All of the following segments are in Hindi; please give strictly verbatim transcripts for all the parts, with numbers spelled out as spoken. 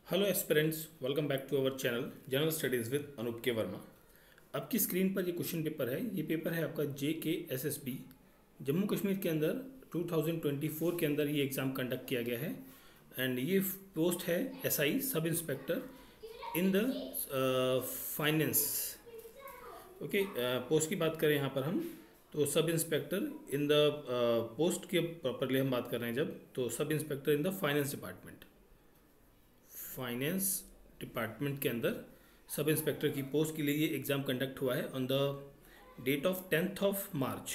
Hello aspirants, welcome back to our channel general studies with Anoop K Verma. आपकी स्क्रीन पर ये क्वेश्चन पेपर है। ये पेपर है आपका J K S S B Jammu Kashmir के अंदर टू थाउजेंड ट्वेंटी फोर के अंदर ये एग्ज़ाम कंडक्ट किया गया है। एंड ये पोस्ट है S I sub inspector in the finance. Okay, post की बात करें यहाँ पर हम तो sub inspector in the post के प्रॉपरली हम बात कर रहे हैं जब तो sub inspector in the finance department. Finance department के अंदर सब इंस्पेक्टर की पोस्ट के लिए ये एग्ज़ाम कंडक्ट हुआ है on the date of tenth of March.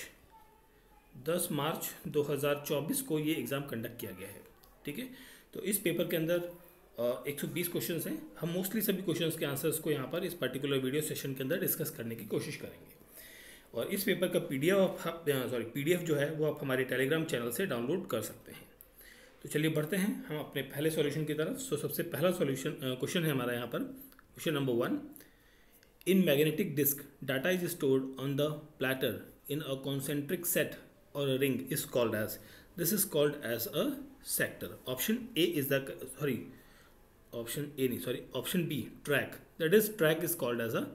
दस मार्च दो हज़ार चौबीस को ये एग्ज़ाम कंडक्ट किया गया है। ठीक है, तो इस पेपर के अंदर एक सौ बीस क्वेश्चन हैं। हम मोस्टली सभी क्वेश्चंस के आंसर्स को यहाँ पर इस पर्टिकुलर वीडियो सेशन के अंदर डिस्कस करने की कोशिश करेंगे। और इस पेपर का पीडीएफ सॉरी पीडीएफ जो है वो आप हमारे टेलीग्राम चैनल से डाउनलोड कर सकते हैं। तो चलिए बढ़ते हैं हम अपने पहले सॉल्यूशन की तरफ। सो सबसे पहला सॉल्यूशन क्वेश्चन है हमारा यहाँ पर। Question number one, in magnetic disk data is stored on the platter in a concentric set और a ring is called as this is called as a sector. Option A is the sorry option A नहीं sorry option B track, that is track is called as a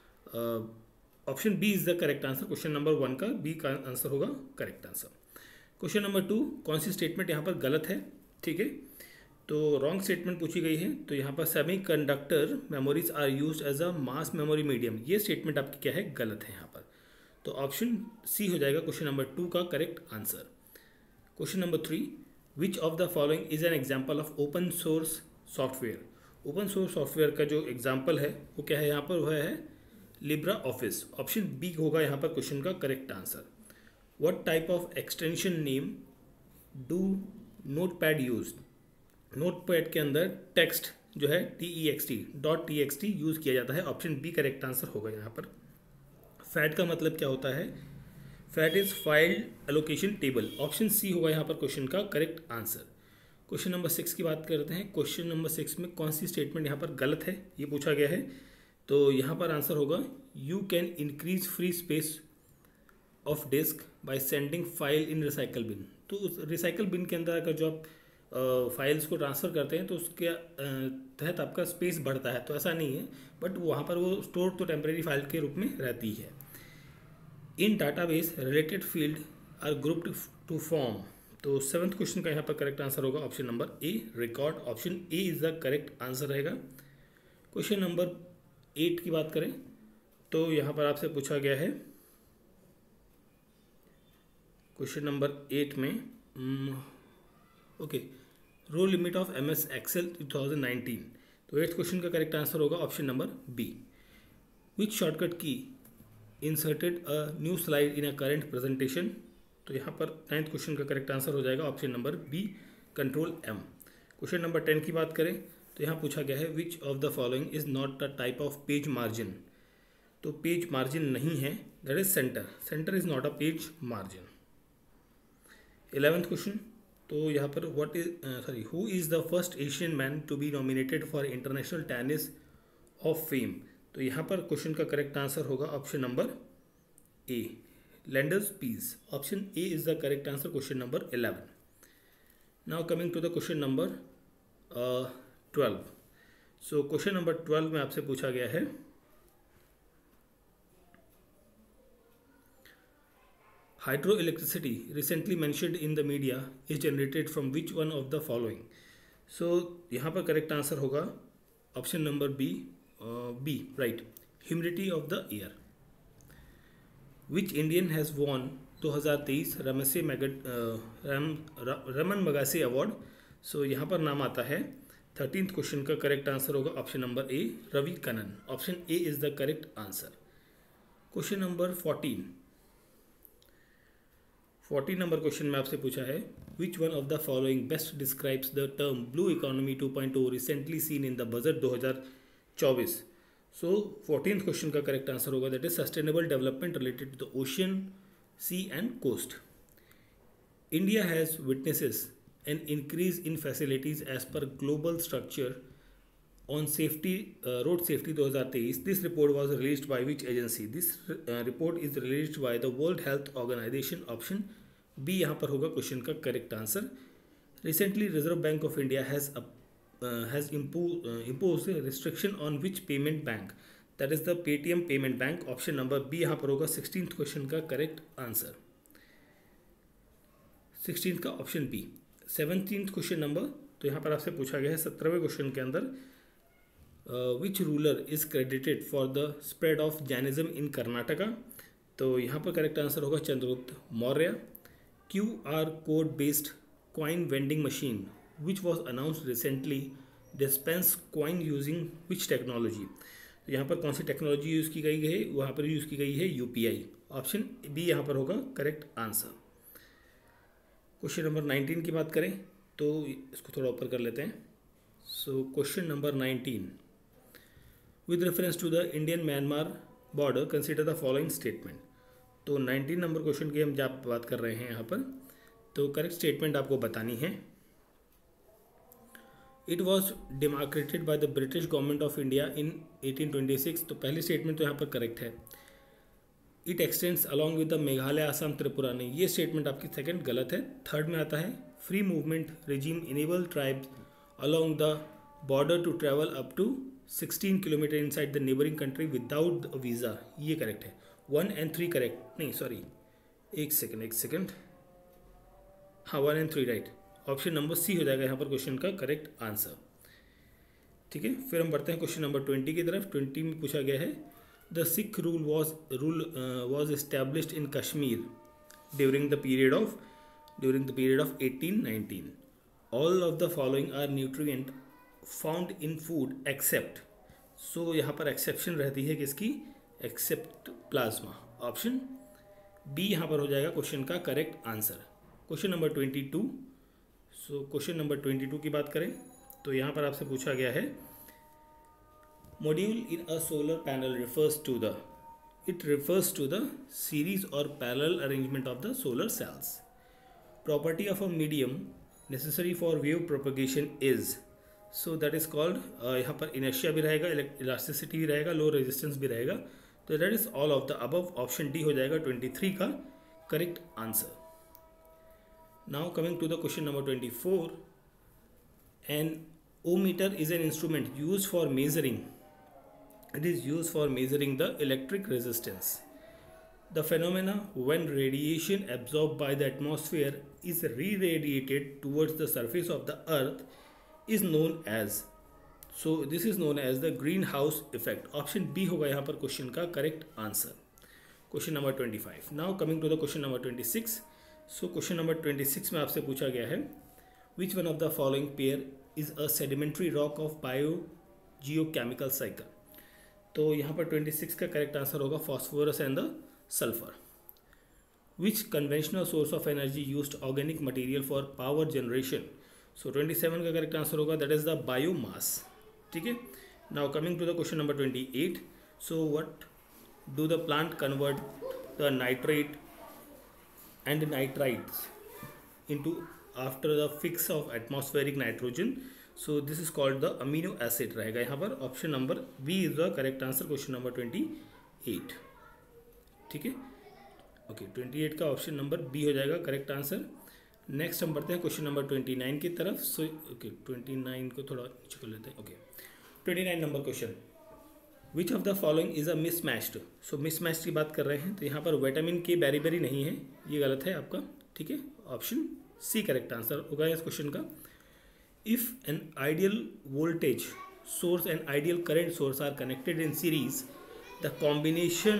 option B is the correct answer. Question number one का बी का आंसर होगा correct answer. Question number to, कौन सी स्टेटमेंट यहाँ पर गलत है? ठीक है, तो रॉन्ग स्टेटमेंट पूछी गई है। तो यहाँ पर semiconductor memories are used as a mass memory medium, ये स्टेटमेंट आपकी क्या है? गलत है यहाँ पर। तो ऑप्शन सी हो जाएगा क्वेश्चन नंबर टू का correct answer. Question number three, which of the following is an example of open source software? Open source software का जो एग्जाम्पल है वो क्या है यहाँ पर? वह है लिब्रा ऑफिस। ऑप्शन बी होगा यहाँ पर क्वेश्चन का correct answer. What type of extension name do notepad use? notepad के अंदर टेक्स्ट जो है T E X T dot T X T use किया जाता है। ऑप्शन बी करेक्ट आंसर होगा यहाँ पर। फैट का मतलब क्या होता है? FAT is file allocation table. Option C होगा यहाँ पर क्वेश्चन का correct answer. Question number six की बात करते हैं। क्वेश्चन नंबर सिक्स में कौन सी स्टेटमेंट यहाँ पर गलत है ये पूछा गया है। तो यहाँ पर आंसर होगा you can increase free space of disk by sending file in recycle bin. तो उस रिसाइकल बिन के अंदर अगर जो आप फाइल्स को ट्रांसफ़र करते हैं तो उसके तहत आपका स्पेस बढ़ता है। तो ऐसा नहीं है, बट वहाँ पर वो स्टोर तो टेम्परेरी फाइल के रूप में रहती है। In database related field are grouped to form. तो सेवन्थ क्वेश्चन का यहाँ पर करेक्ट आंसर होगा option number A record. Option A is the correct answer रहेगा। क्वेश्चन नंबर एट की बात करें तो यहाँ पर आपसे पूछा गया है क्वेश्चन नंबर एट में okay row limit of M S Excel two thousand nineteen. तो एट्थ क्वेश्चन का करेक्ट आंसर होगा option number B. Which shortcut key inserted a new slide in a current presentation? तो यहाँ पर नाइन्थ क्वेश्चन का करेक्ट आंसर हो जाएगा option number B control M. Question number ten की बात करें तो यहाँ पूछा गया है which of the following is not the type of page margin? तो पेज मार्जिन नहीं है, that is center. Center is not a page margin. Eleventh question, तो यहाँ पर what is sorry who is the first Asian man to be nominated for international tennis of fame? तो यहाँ पर क्वेश्चन का करेक्ट आंसर होगा option number A Leander Paes. Option A is the correct answer question number eleven. Now coming to the question number twelve. So question number twelve में आपसे पूछा गया है hydroelectricity recently mentioned in the media is generated from which one of the following? so यहाँ पर करेक्ट आंसर होगा option number B B right humidity of the air. Which Indian has won दो हज़ार तेईस Ramon Magsaysay Ramon Magsaysay award? So यहाँ पर नाम आता है। थर्टींथ क्वेश्चन का करेक्ट आंसर होगा option number A Ravi Kannan. Option A is the correct answer. Question number fourteen fourteen number question में आपसे पूछा है which one of the following best describes the term blue economy two point O recently seen in the budget दो हज़ार चौबीस? सो फोर्टीन क्वेश्चन का करेक्ट आंसर होगा that is sustainable development related to the ocean sea and coast. India has witnesses an increase in facilities as per global structure on safety road safety दो हज़ार तेईस। This report was released by which agency? This report is released by the world health organization. Option B यहाँ पर होगा क्वेश्चन का correct answer. Recently Reserve Bank of India has has impose restriction on which payment bank, that is the Paytm payment bank. Option number B यहाँ पर होगा सिक्सटीन क्वेश्चन का करेक्ट आंसर, सिक्सटीन का option B. Seventeen question number, तो यहाँ पर आपसे पूछा गया है सत्रहवें क्वेश्चन के अंदर, which ruler is credited for the spread of Jainism in Karnataka. तो यहाँ पर करेक्ट आंसर होगा Chandragupta Maurya. Q R code based coin vending machine which was announced recently dispense coin using which technology. तो यहाँ पर कौन सी टेक्नोलॉजी यूज़ की गई है, वहाँ पर यूज़ की गई है यूपीआई। ऑप्शन बी यहाँ पर होगा correct answer. Question number nineteen की बात करें तो इसको थोड़ा ऊपर कर लेते हैं। So question number nineteen, with reference to the Indian Myanmar border consider the following statement. तो नाइनटीन नंबर क्वेश्चन की हम जब बात कर रहे हैं यहाँ पर, तो करेक्ट स्टेटमेंट आपको बतानी है। It was demarcated by the British government of India in eighteen twenty six. तो पहली स्टेटमेंट तो यहाँ पर करेक्ट है। It extends along with the Meghalaya Assam Tripura, नहीं, ये स्टेटमेंट आपकी सेकंड गलत है। थर्ड में आता है free movement regime enable tribes along the border to travel up to sixteen kilometer inside the neighbouring country without visa, ये करेक्ट है। वन एंड थ्री करेक्ट, नहीं सॉरी एक सेकेंड एक सेकेंड हाँ one and three right. Option number C हो जाएगा यहाँ पर क्वेश्चन का करेक्ट आंसर। ठीक है, फिर हम बढ़ते हैं क्वेश्चन नंबर ट्वेंटी की तरफ। ट्वेंटी में पूछा गया है the Sikh rule was rule was established in Kashmir during the period of during the period of eighteen nineteen. All of the following are nutrient found in food except. So यहाँ पर एक्सेप्शन रहती है किसकी, एक्सेप्ट प्लाज्मा। ऑप्शन बी यहाँ पर हो जाएगा क्वेश्चन का correct answer. Question number twenty two, so question number twenty two की बात करें तो यहाँ पर आपसे पूछा गया है module in a solar panel refers to the it refers to the series और parallel arrangement of the solar cells. Property of a medium necessary for wave propagation is, so that is called, यहाँ पर इनर्शिया भी रहेगा, इलास्टिसिटी भी रहेगा, लो रेजिस्टेंस भी रहेगा। तो that is all of the above. Option D हो जाएगा ट्वेंटी थ्री का correct answer. Now coming to the question number twenty four, an ohmmeter is an instrument used for measuring it is used for measuring the electric resistance. The phenomena when radiation absorbed by the atmosphere is re-radiated towards the surface of the earth is known as, so this is known as the greenhouse effect. Option B होगा यहाँ पर क्वेश्चन का correct answer. Question number twenty five. Now coming to the question number twenty six. So question number twenty six में आपसे पूछा गया है which one of the following pair is a sedimentary rock of biogeochemical cycle. तो यहाँ पर ट्वेंटी सिक्स का करेक्ट आंसर होगा phosphorus and the sulphur. Which conventional source of energy used organic material for power generation. So twenty seven का करेक्ट आंसर होगा दैट इज द बायोमास। ठीक है, now coming to the question number twenty eight. So what do the plant convert the nitrate and nitrites into after the fix of atmospheric nitrogen. So this is called the amino acid रहेगा यहाँ पर। Option number B is the correct answer question number twenty eight. ठीक है, ओके, ट्वेंटी एट का ऑप्शन नंबर बी हो जाएगा करेक्ट आंसर। नेक्स्ट हम बढ़ते हैं क्वेश्चन नंबर ट्वेंटी नाइन की तरफ। सो ओके, ट्वेंटी नाइन को थोड़ा नीचे कर लेते हैं। Okay, twenty nine number question, which of the following is a mismatched. So mismatch की बात कर रहे हैं तो यहाँ पर विटामिन के बैरी बैरी नहीं है, ये गलत है आपका। ठीक है, ऑप्शन सी करेक्ट आंसर होगा इस क्वेश्चन का। If an ideal voltage source and ideal current source are connected in series the combination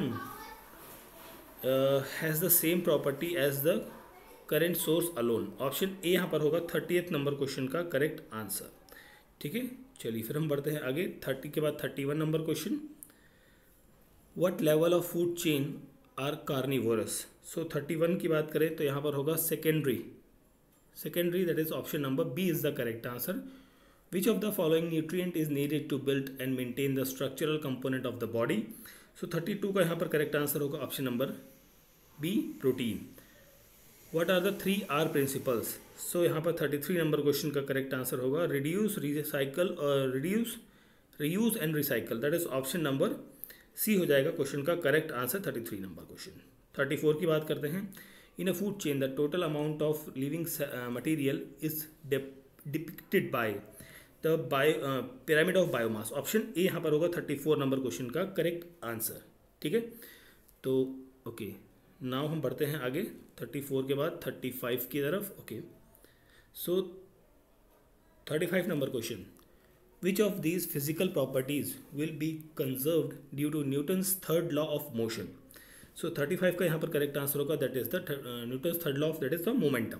has the same property as the current source alone. Option A यहाँ पर होगा थर्टीएथ नंबर क्वेश्चन का करेक्ट आंसर। ठीक है, चलिए फिर हम बढ़ते हैं आगे। थर्टी के बाद thirty one number question, what level of food chain are carnivorous. So thirty one की बात करें तो यहाँ पर होगा secondary secondary, that is option number B is the correct answer. Which of the following nutrient is needed to build and maintain the structural component of the body? So thirty two का यहाँ पर करेक्ट आंसर होगा option number B, protein. What are the three R principles? So यहाँ पर थर्टी थ्री नंबर क्वेश्चन का करेक्ट आंसर होगा reduce, recycle और reduce, reuse and recycle, that is option number C हो जाएगा क्वेश्चन का correct answer thirty three number question. Thirty four की बात करते हैं। In a food chain, the total amount of living uh, material is de depicted by the bio pyramid of biomass. Option A यहाँ पर होगा थर्टी फोर नंबर क्वेश्चन का करेक्ट आंसर। ठीक है, तो ओके नाउ हम बढ़ते हैं आगे थर्टी फोर के बाद थर्टी फाइव की तरफ। Okay, so thirty five number question, which of these physical properties will be conserved due to Newton's third law of motion. So thirty five का यहाँ पर करेक्ट आंसर होगा that is the Newton's third law of that is the momentum.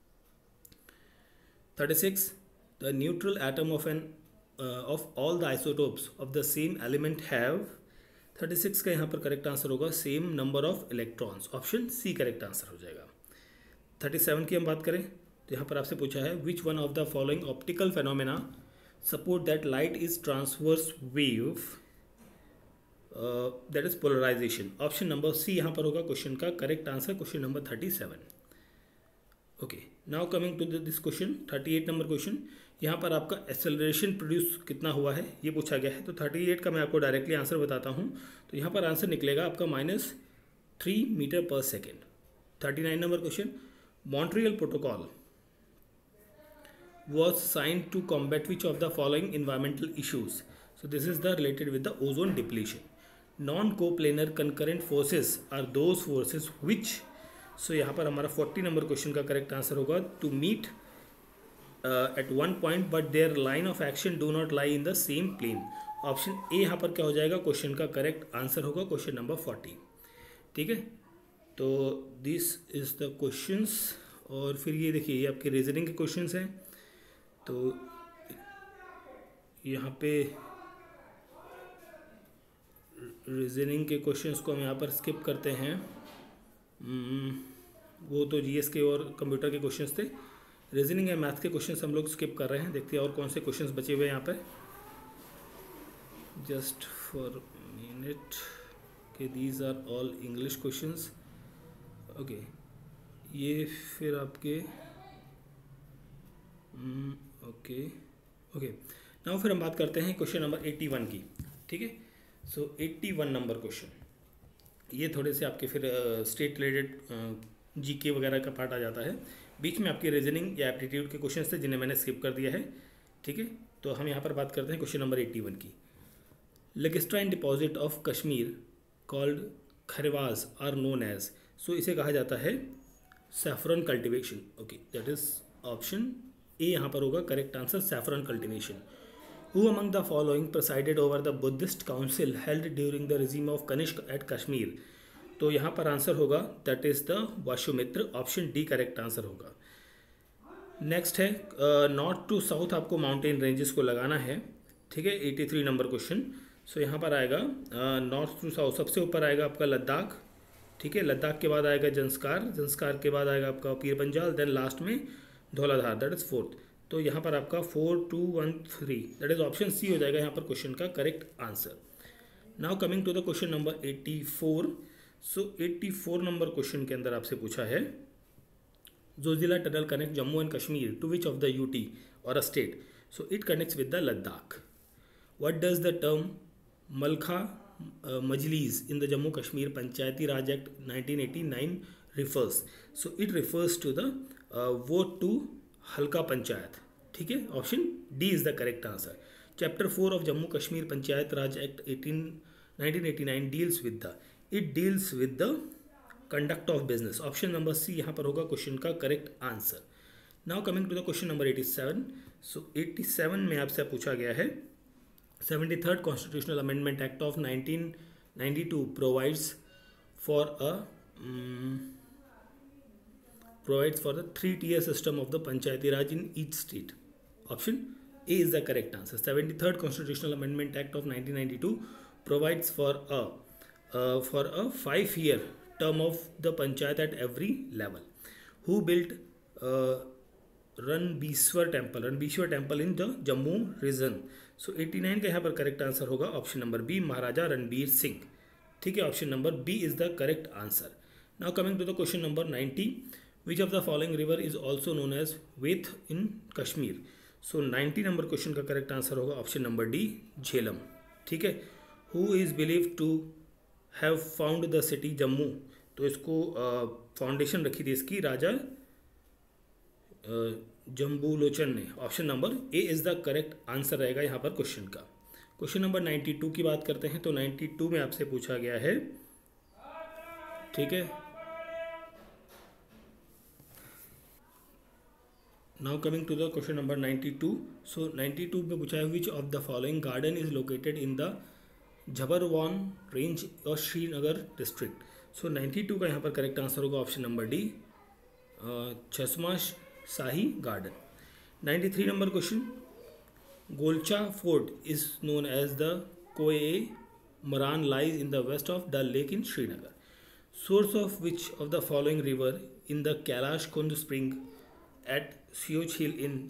Thirty six, the neutral atom of an of all the isotopes of the same element have. Thirty six का यहाँ पर करेक्ट आंसर होगा same number of electrons. Option C correct answer हो जाएगा। थर्टी सेवन की हम बात करें तो यहाँ पर आपसे पूछा है which one of the following optical phenomena support that light is transverse wave that is polarization. Option number C यहाँ पर होगा क्वेश्चन का correct answer, question number thirty seven. Okay, now coming to this question thirty eight number question, यहाँ पर आपका एक्सेलरेशन प्रोड्यूस कितना हुआ है ये पूछा गया है। तो थर्टी एट का मैं आपको डायरेक्टली आंसर बताता हूँ, तो यहाँ पर आंसर निकलेगा आपका minus three metre per second. Thirty nine number question, Montreal protocol was signed to combat which of the following environmental issues? So this is the related with the ozone depletion. Non-coplanar concurrent forces are those forces which, so यहाँ पर हमारा फोर्टी नंबर क्वेश्चन का करेक्ट आंसर होगा to meet uh, at one point but their line of action do not lie in the same plane. Option A यहाँ पर क्या हो जाएगा, क्वेश्चन का करेक्ट आंसर होगा क्वेश्चन नंबर फोर्टी। ठीक है, तो दिस इज द क्वेश्चंस। और फिर ये देखिए ये आपके रीजनिंग के क्वेश्चंस हैं, तो यहाँ पे रीजनिंग के क्वेश्चंस को हम यहाँ पर स्किप करते हैं, वो तो जीएस के और कंप्यूटर के क्वेश्चंस थे। रीजनिंग या मैथ के क्वेश्चंस हम लोग स्किप कर रहे हैं। देखते हैं और कौन से क्वेश्चंस बचे हुए हैं यहाँ पे, जस्ट फॉर मिनट के these are all English questions. Okay, ये फिर आपके ओके ओके नाउ फिर हम बात करते हैं क्वेश्चन नंबर एट्टी वन की। ठीक है, so eighty one number question, ये थोड़े से आपके फिर स्टेट रिलेटेड जीके वगैरह का पार्ट आ जाता है। बीच में आपकी रीजनिंग या एप्टीट्यूड के क्वेश्चन थे जिन्हें मैंने स्किप कर दिया है। ठीक है, तो हम यहाँ पर बात करते हैं क्वेश्चन नंबर एट्टी वन की। Lacustrine deposit of Kashmir called Karewas are known as. So इसे कहा जाता है saffron cultivation. Okay, that is option A यहाँ पर होगा correct answer, saffron cultivation. Who among the following presided over the Buddhist council held during the regime of Kanishka at Kashmir. तो यहाँ पर आंसर होगा that is the Vasumitra. Option D correct answer होगा। नेक्स्ट है नॉर्थ टू साउथ आपको माउंटेन रेंजेस को लगाना है। ठीक है, eighty three number question. So यहाँ पर आएगा नॉर्थ टू साउथ, सबसे ऊपर आएगा आपका लद्दाख। ठीक है, लद्दाख के बाद आएगा जंस्कार, जंस्कार के बाद आएगा आपका पीर पंजाल, देन लास्ट में धौलाधार, दैट इज फोर्थ। तो यहाँ पर आपका four two one three that is option C हो जाएगा यहाँ पर क्वेश्चन का correct answer. Now coming to the question number eighty four. So eighty four number question के अंदर आपसे पूछा है Zojila tunnel connect Jammu and Kashmir to which of the UT और a state. So it connects with the Ladakh. What does the term Malkha Majlis in the Jammu Kashmir Panchayati Raj act nineteen eighty nine refers? So it refers to the uh, vote to हल्का पंचायत। ठीक है, option D is the correct answer. Chapter four of Jammu Kashmir Panchayat Raj act eighteen nineteen eighty nine deals with the it deals with the conduct of business. Option number C यहाँ पर होगा क्वेश्चन का correct answer. Now coming to the question number eighty seven. So eighty seven में आपसे पूछा गया है seventy third constitutional amendment act of nineteen ninety two provides for a provides for the three tier system of the Panchayati Raj in each state. Option A is the correct answer. seventy-third Constitutional Amendment Act of nineteen ninety-two provides for a uh, for a five year term of the panchayat at every level. Who built uh, Ranbishwar Temple? Ranbishwar Temple in the Jammu region. So eighty-nine का यहाँ पर करेक्ट आंसर होगा option number B, Maharaja Ranbir Singh. ठीक है, option number B is the correct answer. Now coming to the question number ninety. Which of the following river is also known as Veth in Kashmir? So ninety number question का करेक्ट आंसर होगा ऑप्शन नंबर डी, झेलम। ठीक है, Who is believed to have found the city Jammu? तो इसको फाउंडेशन uh, रखी थी इसकी राजा जम्बूलोचन ने। Option number A is the correct answer रहेगा यहाँ पर क्वेश्चन का। क्वेश्चन नंबर नाइन्टी टू की बात करते हैं तो नाइन्टी टू में आपसे पूछा गया है, ठीक है। Now coming to the question number ninety two. So ninety two में पूछा है which of the following garden is located in the Zabarwan range और Srinagar district. So ninety two का यहाँ पर करेक्ट आंसर होगा option number D, Chashma Shahi garden. Ninety three number question, Golcha fort is known as the Koh Maran lies in the west of the lake in Srinagar. Source of which of the following river in the Kailash Kund spring at Sioch hill in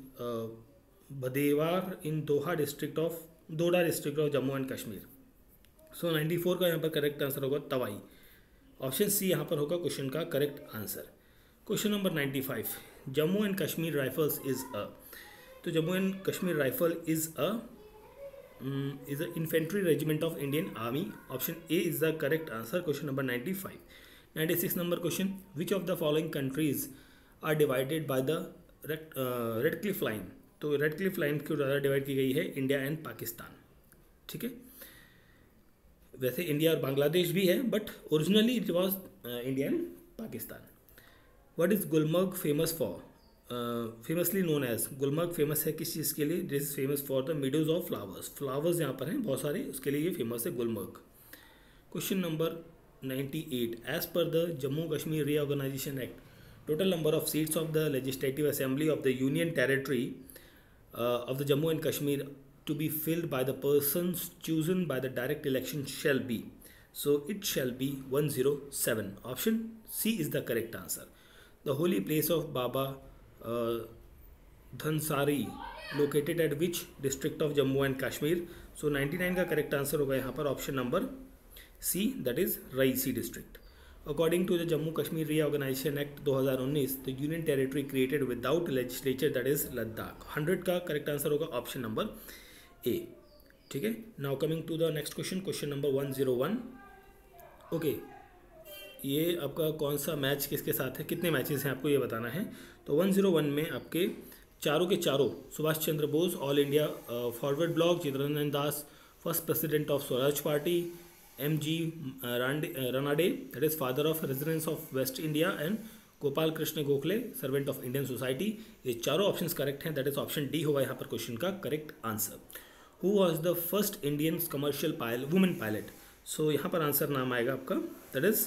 Bhaderwah in Doda district of Doda district of Jammu and Kashmir. So ninety four का यहाँ पर करेक्ट आंसर होगा तवाई। ऑप्शन सी यहाँ पर होगा क्वेश्चन का correct answer. Question number ninety five, Jammu and Kashmir rifles is a. तो Jammu and Kashmir rifle is a is a infantry regiment of Indian army. Option A is the correct answer question number ninety five. Ninety six number question, which of the following countries are divided by the Radcliffe line. तो रेड क्लिफ लाइन क्यों ज़्यादा डिवाइड की गई है, इंडिया एंड पाकिस्तान, ठीक है। वैसे इंडिया और बांग्लादेश भी है but originally it was India and Pakistan. What is Gulmarg famous for, famously known as, Gulmarg famous है किस चीज़ के लिए, this is famous for the meadows of flowers. Flowers यहाँ पर हैं बहुत सारे, उसके लिए ये फेमस है Gulmarg. Question number ninety eight, as per the Jammu Kashmir reorganisation act, total number of seats of the legislative assembly of the union territory uh, of the Jammu and Kashmir to be filled by the persons chosen by the direct election shall be. So it shall be one hundred seven. Option C is the correct answer. The holy place of Baba uh, Dhansari located at which district of Jammu and Kashmir? So ninety-nine का correct answer होगा यहाँ पर option number C, that is Raisi district. According to the Jammu Kashmir Reorganization Act दो हज़ार उन्नीस, the union territory created without legislature, that is Ladakh. Hundred का करेक्ट आंसर होगा ऑप्शन नंबर ए, ठीक है। Now coming to the next question, question number one zero one. Okay, ये आपका कौन सा मैच किसके साथ है, कितने मैचेस हैं आपको ये बताना है। तो वन ज़ीरो वन में आपके चारों के चारों, Subhash Chandra Bose all India forward bloc, Chittaranjan Das first president of Swaraj party, M G Ranade that is father of residence of west India and Gopal Krishna Gokhale servant of Indian society. ये चारों ऑप्शंस करेक्ट हैं, दैट इज ऑप्शन डी होगा यहाँ पर क्वेश्चन का correct answer. Who was the first Indian commercial pilot women pilot. So यहाँ पर आंसर नाम आएगा आपका, दैट इज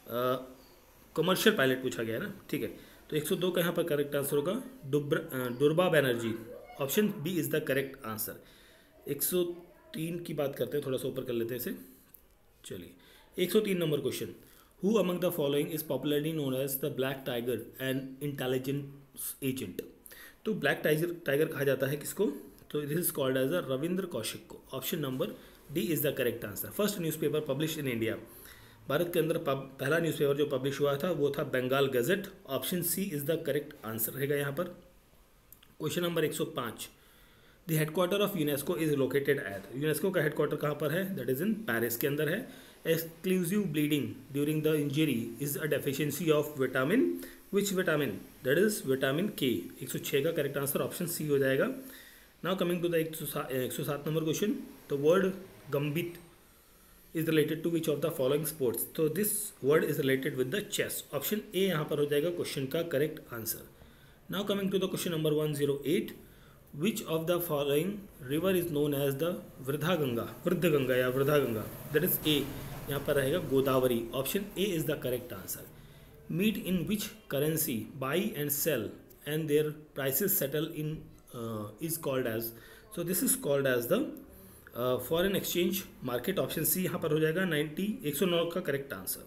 कमर्शियल पायलट पूछा गया है ना, ठीक है। तो एक सौ दो का यहाँ पर करेक्ट आंसर होगा Durba Banerjee. Option B is the correct answer. एक सौ तीन की बात करते हैं, थोड़ा सा ऊपर कर लेते हैं इसे, चलिए। एक सौ तीन number question, who among the following is popularly known as the black tiger and intelligence agent. तो ब्लैक टाइगर टाइगर कहा जाता है किसको, तो this is called as a Ravindra Kaushik को। Option number D is the correct answer. First newspaper publish in India, Bharat के अंदर पहला न्यूज़पेपर जो पब्लिश हुआ था वो था Bengal gazette. Option C is the correct answer रहेगा यहाँ पर। क्वेश्चन नंबर एक सौ पाँच, the headquarter of UNESCO is located at. UNESCO का हेडक्वार्टर कहाँ पर है, दैट इज इन पेरिस के अंदर है। Exclusive bleeding during the injury is a deficiency of vitamin, which vitamin, that is vitamin K. एक सौ छः का करेक्ट आंसर ऑप्शन सी हो जाएगा। नाउ कमिंग टू द एक सौ सात number question, the word gambit is related to which of the following sports. तो this word is related with the chess. Option A यहाँ पर हो जाएगा क्वेश्चन का correct answer. Now coming to the question number one zero eight, which of the following river is known as the Vriddha Ganga, वृद्ध गंगा या वृद्धा गंगा, दैट इज ए, यहाँ पर रहेगा Godavari. Option A is the correct answer. Meet in which currency buy and sell and their prices settle in is called as. So this is called as the foreign exchange market. Option C यहाँ पर हो जाएगा नाइन्टी एक सौ नौ का करेक्ट आंसर।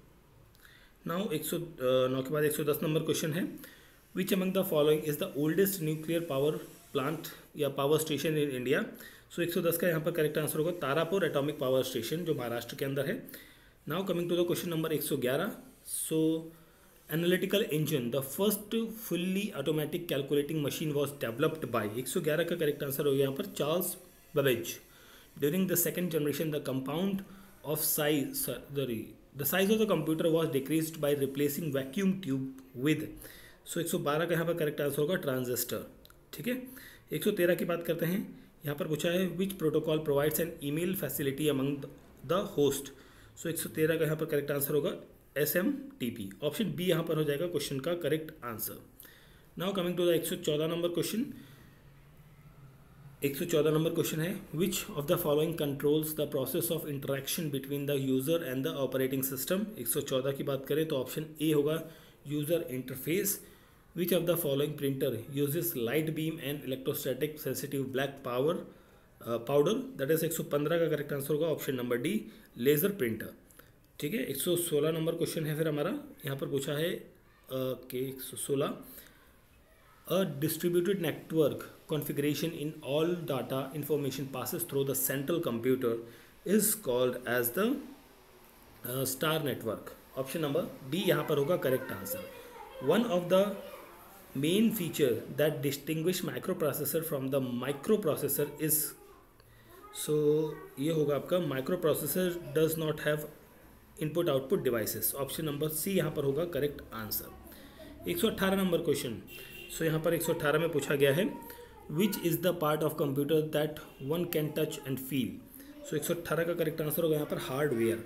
नाउ एक सौ नौ के बाद एक सौ दस नंबर क्वेश्चन है, which among the following is the oldest nuclear power plant या power station in India. So एक सौ दस का यहाँ पर करेक्ट आंसर होगा तारापुर एटॉमिक पावर स्टेशन जो महाराष्ट्र के अंदर है। Now coming to the question number एक सौ ग्यारह, so analytical engine the first fully automatic calculating machine was developed by. एक सौ ग्यारह का करेक्ट आंसर होगा यहाँ पर Charles Babbage. During the second generation the compound of size sorry the size of the computer was decreased by replacing vacuum tube with. So एक सौ बारह का यहाँ पर करेक्ट आंसर होगा ट्रांजिस्टर, ठीक है। एक सौ तेरह की बात करते हैं, यहाँ पर पूछा है which protocol provides an email facility among the host. So एक सौ तेरह का यहाँ पर करेक्ट आंसर होगा S M T P, option B यहाँ पर हो जाएगा क्वेश्चन का correct answer. Now coming to the एक सौ चौदह नंबर क्वेश्चन। एक सौ चौदह नंबर क्वेश्चन है which of the following controls the process of interaction between the user and the operating system. एक सौ चौदह की बात करें तो ऑप्शन ए होगा user interface. Which of the following printer uses light beam and electrostatic sensitive black power powder, that is एक सौ पंद्रह का करेक्ट आंसर होगा option number D laser printer, ठीक है। एक सौ सोलह नंबर क्वेश्चन है फिर हमारा, यहाँ पर पूछा है कि एक सौ सोलह A distributed network configuration in all data information passes through the central computer is called as the uh, star network. Option number B यहाँ पर होगा correct answer. One of the main feature that distinguish microprocessor from the microprocessor is, so ये होगा आपका microprocessor does not have input output devices. Option number C यहाँ पर होगा correct answer. एक सौ अठारह नंबर क्वेश्चन। सो यहाँ पर एक सौ अठारह में पूछा गया है which is the part of computer that one can touch and feel. So एक सौ अठारह का करेक्ट आंसर होगा यहाँ पर hardware.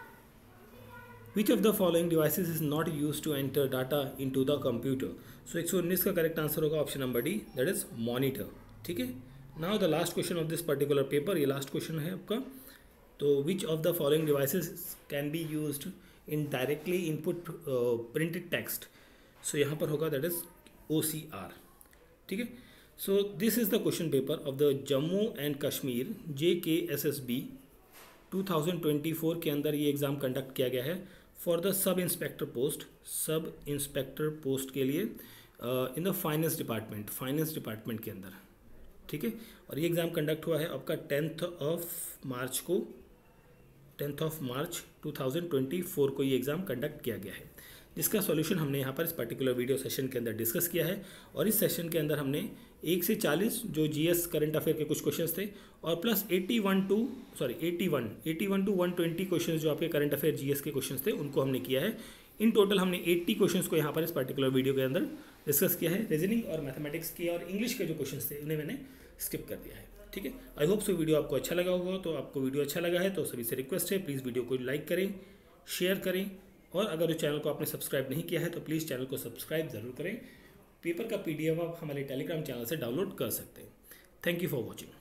Which of the following devices is not use to enter data into the computer. So एक सौ उन्नीस का करेक्ट आंसर होगा option number D that is monitor, ठीक है। Now the last question of this particular paper, ये लास्ट क्वेश्चन है आपका। तो which of the following devices can be used in directly input printed text. So यहाँ पर होगा that is O C R, ठीक है। So this is the question paper of the Jammu and Kashmir J K S S B two thousand twenty four के अंदर ये एग्ज़ाम कंडक्ट किया गया है for the sub inspector post, sub inspector post के लिए in the finance department, finance department के अंदर, ठीक है। और ये एग्ज़ाम कंडक्ट हुआ है आपका टेंथ ऑफ मार्च को, tenth of March two thousand twenty four को ये एग्ज़ाम कंडक्ट किया गया है, जिसका सॉल्यूशन हमने यहाँ पर इस पर्टिकुलर वीडियो सेशन के अंदर डिस्कस किया है। और इस सेशन के अंदर हमने एक से चालीस जो जीएस करंट अफेयर के कुछ क्वेश्चंस थे और प्लस इक्यासी टू सॉरी इक्यासी इक्यासी टू एक सौ बीस क्वेश्चंस जो आपके करंट अफेयर जीएस के क्वेश्चंस थे उनको हमने किया है। इन टोटल हमने अस्सी क्वेश्चंस को यहाँ पर इस पर्टिकुलर वीडियो के अंदर डिस्कस किया है। रीजनिंग और मैथमेटिक्स के और इंग्लिश के जो क्वेश्चंस थे उन्हें मैंने स्किप कर दिया है, ठीक है। आई होप सो वीडियो आपको अच्छा लगा होगा। तो आपको वीडियो अच्छा लगा है तो सभी से रिक्वेस्ट है प्लीज़ वीडियो को लाइक करें, शेयर करें, और अगर इस चैनल को आपने सब्सक्राइब नहीं किया है तो प्लीज़ चैनल को सब्सक्राइब ज़रूर करें। पेपर का पीडीएफ आप हमारे टेलीग्राम चैनल से डाउनलोड कर सकते हैं। Thank you for watching.